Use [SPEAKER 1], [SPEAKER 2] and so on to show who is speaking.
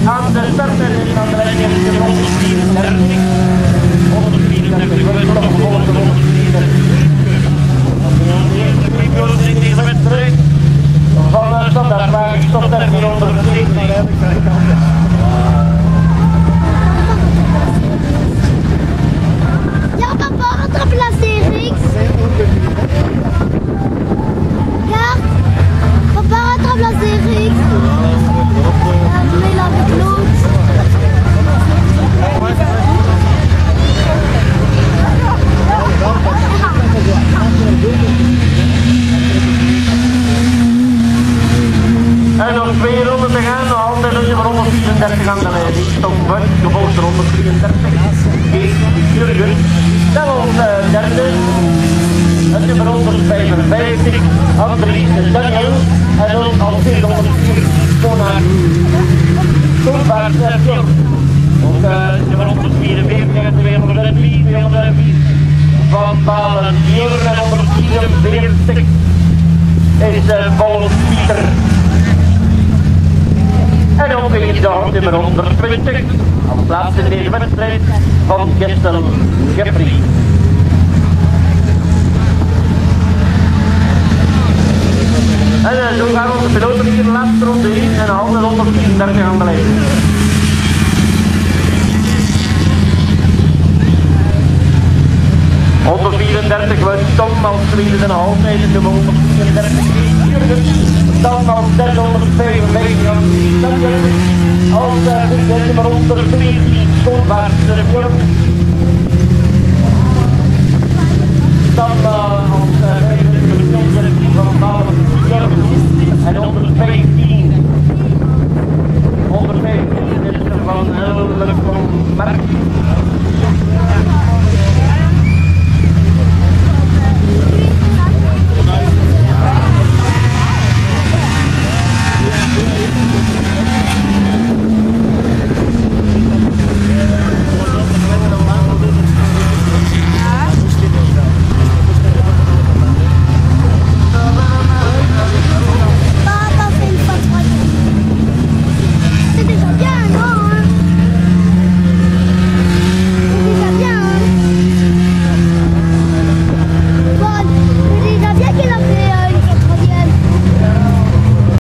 [SPEAKER 1] Aan de start en aan de lijn heeft de 134. 134 wordt nog gevolgd door 134. Deze wedstrijd van standaardwagen stopt er 470.
[SPEAKER 2] Ja, papa, rattrape-la Félix. Ja, papa, rattrape-la Félix. Ja, mais là, avec l'autre.
[SPEAKER 1] En nog 2 ronden te gaan, nog altijd een nummer 134 aan de leiding. Tom Buck, gevolgd door 134. Kees Jurgen. Dan ons derde, het nummer 155. Andries Daniel. En dan als tweede 104 Donald Toenbaard John. Ook nummer 144 en 203, 204. Van Balen Jurgen en 144 is Paul Pieter. En dan weer de nummer 120 als laatste in deze wedstrijd van Gestel Jeffrey. En zo gaan onze piloten hier de laatste ronde in en handen 134 aan de lijn. Onder 34 wordt Tom als tweede en een half meter, nummer 134 Jurgen. Dan als derde 155 als nummer 114 Toonbaard Björn.